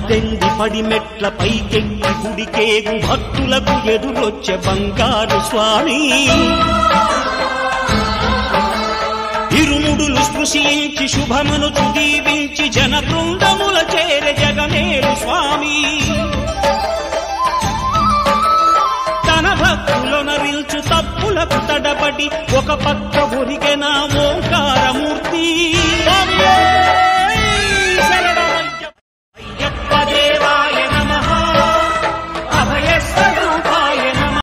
18 పడిమెట్ల పైకెక్కి గుడికేగు భక్తులకు ఎదురొచ్చే బంగారు స్వామి ఇరుముడులు స్పృశించి శుభమును దీవించి జన బృందముల చేరే జగమేలు స్వామి తన భక్తులొనరిల్చు తప్పులకు తడబడి ఒక పక్క ఒరిగెన ఓంకారమూర్తి